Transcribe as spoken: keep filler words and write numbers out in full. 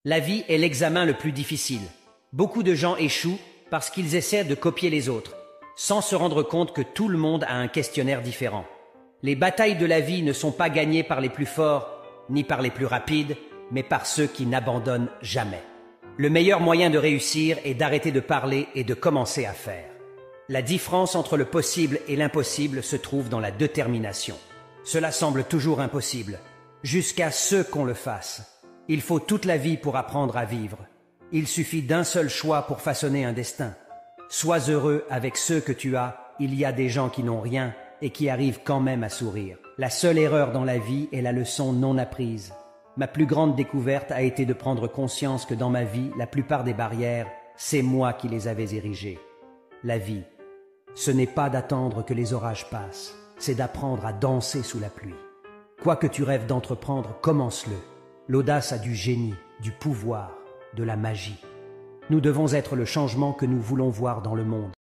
La vie est l'examen le plus difficile. Beaucoup de gens échouent parce qu'ils essaient de copier les autres, sans se rendre compte que tout le monde a un questionnaire différent. Les batailles de la vie ne sont pas gagnées par les plus forts, ni par les plus rapides, mais par ceux qui n'abandonnent jamais. Le meilleur moyen de réussir est d'arrêter de parler et de commencer à faire. La différence entre le possible et l'impossible se trouve dans la détermination. Cela semble toujours impossible, jusqu'à ce qu'on le fasse. Il faut toute la vie pour apprendre à vivre. Il suffit d'un seul choix pour façonner un destin. Sois heureux avec ceux que tu as. Il y a des gens qui n'ont rien et qui arrivent quand même à sourire. La seule erreur dans la vie est la leçon non apprise. Ma plus grande découverte a été de prendre conscience que dans ma vie, la plupart des barrières, c'est moi qui les avais érigées. La vie, ce n'est pas d'attendre que les orages passent, c'est d'apprendre à danser sous la pluie. Quoi que tu rêves d'entreprendre, commence-le. L'audace a du génie, du pouvoir, de la magie. Nous devons être le changement que nous voulons voir dans le monde.